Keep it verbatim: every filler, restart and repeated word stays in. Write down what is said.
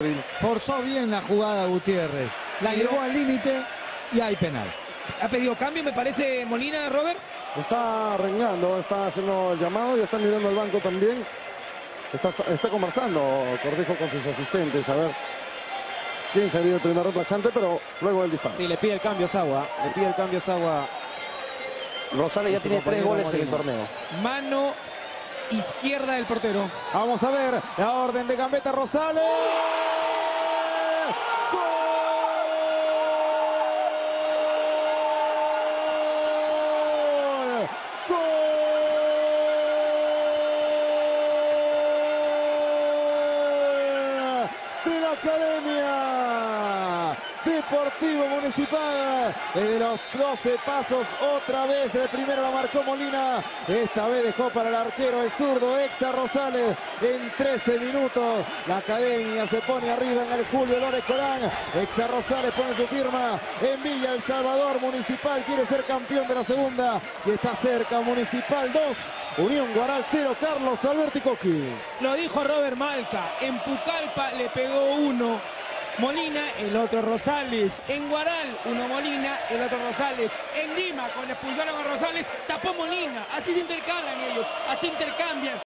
Forzó bien la jugada Gutiérrez, la llevó al límite y hay penal. Ha pedido cambio, me parece, Molina, Robert. Está rengando, está haciendo el llamado y está mirando el banco también. Está, está conversando Cortijo con sus asistentes, a ver quién sería el primer reemplazante, pero luego el disparo. Sí, le pide el cambio a Sagua, le pide el cambio a Sagua. Rosales ya tiene tres goles Molina en el torneo. Mano izquierda del portero. Vamos a ver la orden de Gambetta Rosales. De la Academia Deportivo Municipal, de los doce pasos, otra vez el primero lo marcó Molina, esta vez dejó para el arquero el zurdo Exa Rosales. En trece minutos la Academia se pone arriba en el Julio Lórez Colán. Exa Rosales pone su firma en Villa El Salvador. Municipal quiere ser campeón de la segunda y está cerca. Municipal dos, Unión Guaral cero. Carlos Alberti Coqui. Lo dijo Robert Malca, en Pucallpa le pegó uno Molina, el otro Rosales. En Guaral, uno Molina, el otro Rosales. En Lima, cuando expulsaron a Rosales, tapó Molina. Así se intercambian ellos, así intercambian.